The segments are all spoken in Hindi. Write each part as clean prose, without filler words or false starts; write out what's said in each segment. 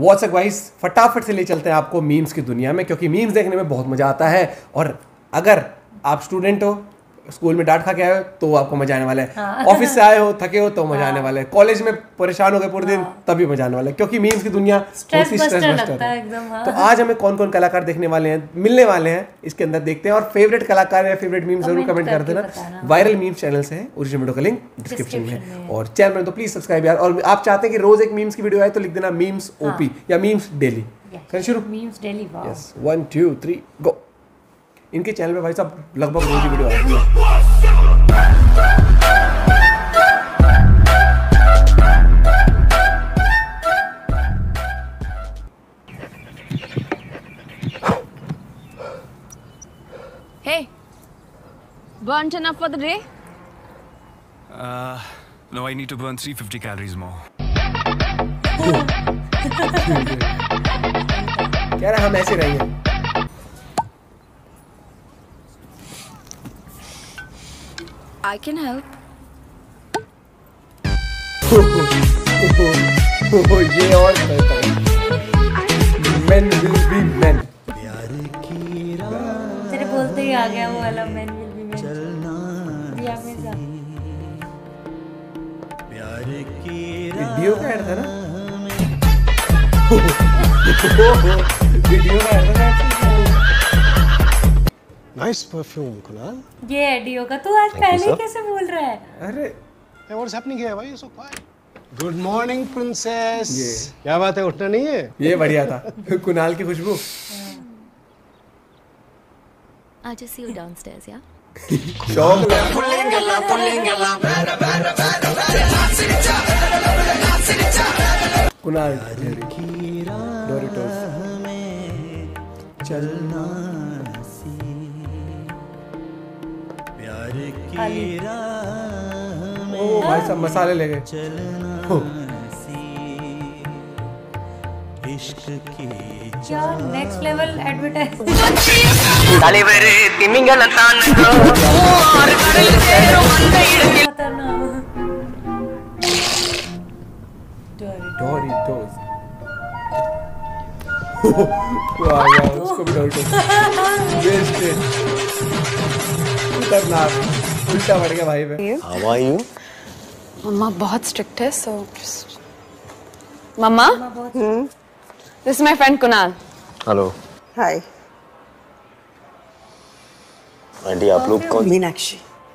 व्हाट्सएप गाइस, फटाफट से ले चलते हैं आपको मीम्स की दुनिया में, क्योंकि मीम्स देखने में बहुत मजा आता है। और अगर आप स्टूडेंट हो, स्कूल में डांट खा के आए हो तो आपको मजा आने वाला है। ऑफिस से आए हो, थके हो तो मजा आने वाला है। कॉलेज में परेशान हो गए पूरे दिन तभी मजा आने वाला है, क्योंकि मीम्स की दुनिया बहुत ही स्ट्रेस बस्टर है। तो आज हमें कौन कौन कलाकार देखने वाले हैं, मिलने वाले हैं, इसके अंदर देखते हैं। और फेवरेट कलाकार या फेवरेट मीम जरूर कमेंट कर देना। वायरल मीम्स चैनल से है, ओरिजिनल वीडियो का लिंक डिस्क्रिप्शन में है। और चैनल में तो प्लीज सब्सक्राइब यार। और आप चाहते हैं कि रोज एक मीम्स की वीडियो आए तो लिख देना मीम्स ओपी या मीम्स डेली। करें शुरू? Memes daily. Yes, 1 2 3 go. इनके चैनल पे भाई साहब लगभग रोज ही वीडियो आती है। Hey, burnt enough for the day? No, I need to burn 350 calories more. कह रहा हम ऐसे रहेंगे। I can help. ये और men will be men। तेरे बोलते ही आ गया वो वाला men will be men। दिया मिर्जा। वीडियो का ऐड था ना? वीडियो का ऐड था ना? Nice perfume Kunal. ये एडियो का तू आज पहले ही कैसे बोल रहा है? अरे what's happening here, why you so quiet? Good morning princess. क्या बात है, उठना नहीं है? ये बढ़िया था, कुणाल की खुशबू। I'll just see you downstairs, yeah? शौक कुणाल डोरिटोस चलना ओ भाई सब मसाले ले गए। क्या नेक्स्ट लेवल एडवर्टाइज। தலைவரே திமிங்கல தானுங்க ஓர் கடல் சேரும் அந்த இடத்தில் डोरिटोस। वाह यार, उसको भी डोरिटोस बेस्ट है। खतरनाक, उल्टा पड़ गया भाई पे। How are you? मम्मा बहुत स्ट्रिक्ट है, so just mama, this is my friend Kunal. Hello. Hi. Aunty आप लोग कौन? Meenakshi.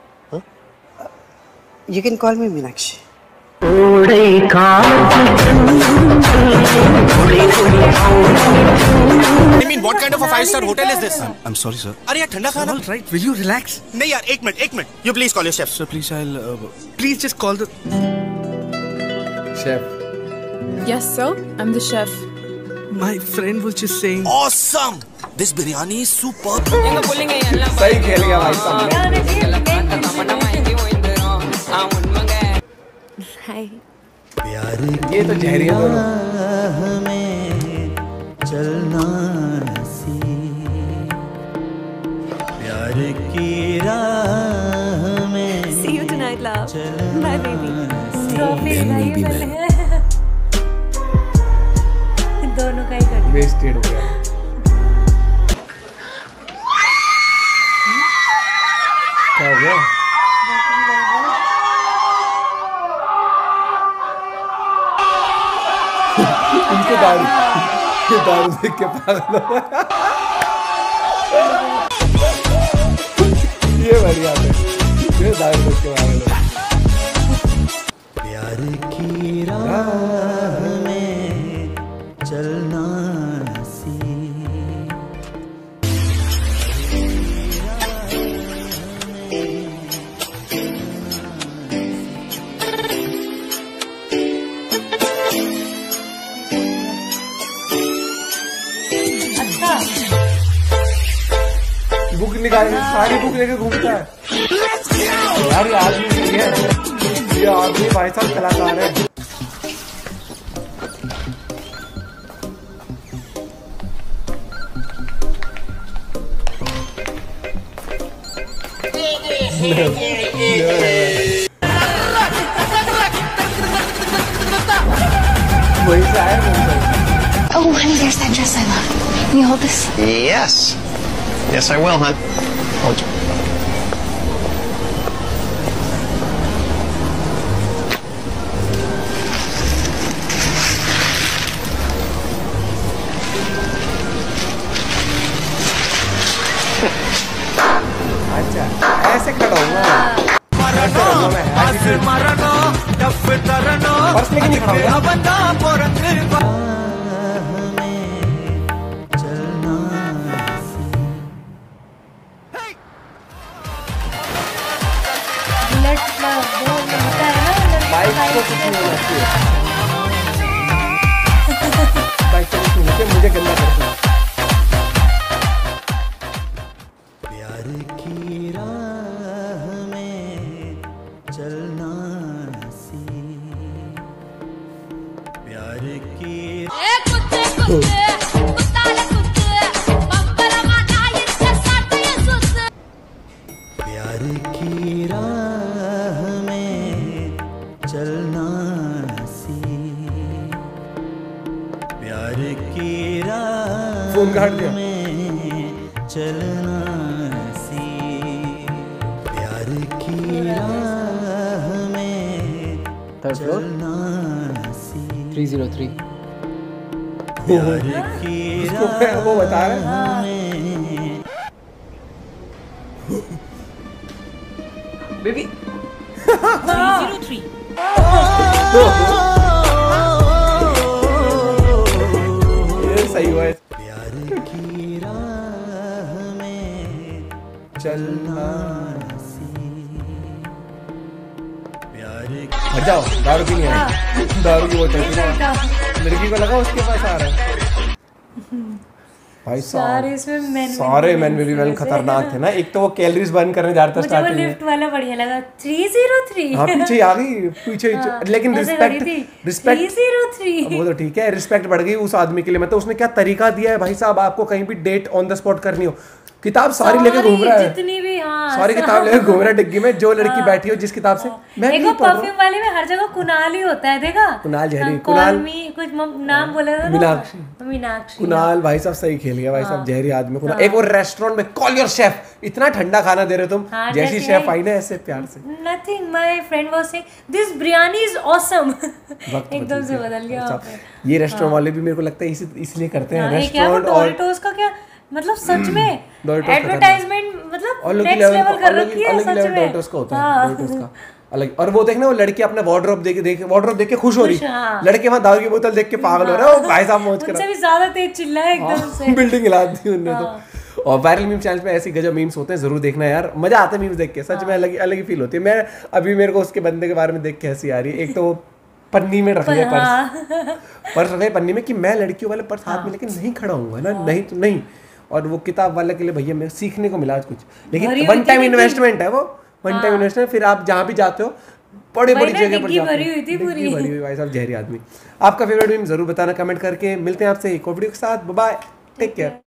You can call me Meenakshi. I mean, what kind of a 5-star hotel is this, sir? I'm sorry, sir. अरे यार ठंडा खाना। All right, will you relax? नहीं यार, एक minute. You please call your chef. Sir, please, please just call the chef. Yes, sir. I'm the chef. My friend was just saying. Awesome. This biryani is superb. सही खेल गया भाई साहब। Hi. ये तो जहरी है दोनों। चलना सी प्यार की राह में। See you tonight, love. Bye, baby. Trophy भाई पहले दोनों का ही कर। वेस्टेड हो गया। क्या हो गया? इनके दारू देख के पागल हो गया। ये बढ़िया है, ये दारू देख के पागल हो। प्यार की राह में चलना सी। बुक निकाल, सारी बुक लेके घूमता है यार। ये आदमी सही है, ये आदमी भाई साहब कलाकार है। वही से आया। Oh, honey, there's that dress I love. Can you hold this? Yes. Yes, I will, hon. Hold you. अच्छा ऐसे खड़ा हूँ पर्स लेके नहीं खड़ा हूँ बाइक को कुछ नहीं होना चाहिए बाइक को कुछ नहीं होना चाहिए मुझे गंदा करता है प्यार की राह में चलना सी प्यार की प्यार की राह में चलना सी प्यार की राह फोन काट दिया में चलना सी प्यार की राह में चलना सी 303 प्यार की राह वो बता रहे हैं में बेबी 303 ये सही हुआ है प्यार की राह में चलना सी प्यार हट जाओ दारू पी नहीं आई दारू की बोतल पी ना लड़की को लगा उसके पास आ रहा है भाई सारे इसमें मैन सारे मैन विल बी वेल खतरनाक थे ना एक तो वो कैलोरीज बर्न करने जा रहा था मुझे वो स्टार्टिंग में लिफ्ट वाला बढ़िया लगा 303 हाँ पीछे आ गई पीछे लेकिन ऐसे खड़ी थी, रिस्पेक्ट 303 वो तो ठीक है रिस्पेक्ट बढ़ गई उस आदमी के लिए मतलब उसने क्या तरीका दिया है भाई साहब आपको कहीं भी डेट ऑन द स्पॉट करनी हो किताब सारी लेके घूम रहा है जितनी भी सारी किताब लेके घूम रहा है डिग्गी में जो लड़की बैठी हो जिस किताब से मैं एक नहीं पढ़ रहा हूँ परफ्यूम वाले में हर जगह कुणाल ही होता है देखा कुणाल जहरी कुणाल कुछ नाम बोला था मीनाक्षी मीनाक्षी कुणाल भाई साहब सही खेल गया भाई साहब जहरी आदमी कुणाल एक और रेस्टोरेंट में कॉल योर शेफ इतना ठंडा खाना दे रहे हो तुम जैसी शेफ आई ना ऐसे प्यार से nothing my friend was saying this biryani is awesome एकदम से बदल गया वहाँ पे। ये रेस्टोरेंट वाले भी मेरे को लगता है इसलिए करते हैं ये क्या रेस्टोरेंट और डोरिटोस का क्या मतलब सच में Doritos एडवर्टाइजमेंट मतलब अलग नेक्स्ट लेवल कर रखी है सच में डोरिटोस का होता है डोरिटोस का अलग और वो देखना वो लड़की अपना वार्डरोब देख के खुश हो रही लड़के वहां दारू की बोतल देख के पागल हो रहे हैं भाई साहब मौज कर उनसे भी ज्यादा तेज चिल्लाए एकदम से बिल्डिंग हिला दी उन्होंने तो और वायरल मीम चैनल पे ऐसी गजब मीम्स होते हैं जरूर देखना यार मजा आता है मीम्स देख के सच में अलग ही फील होती है मैं अभी मेरे को उसके बंदे के बारे में देख के हंसी आ रही है एक तो पन्नी में रख लिया पर्स रख लिया पन्नी में कि मैं लड़कियों वाले पर्स हाथ में लेके नहीं खड़ा हूँ ना नहीं तो नहीं और वो किताब वाले के लिए भैया मेरे सीखने को मिला आज कुछ लेकिन वन टाइम इन्वेस्टमेंट है वो वन टाइम इन्वेस्टमेंट फिर आप जहाँ भी जाते हो बड़ी बड़ी जगह पर जाते हो भरी हुई भाई साहब जहरी आदमी आपका फेवरेट मीम जरूर बताना कमेंट करके मिलते हैं आपसे एक और वीडियो के साथ बाय टेक केयर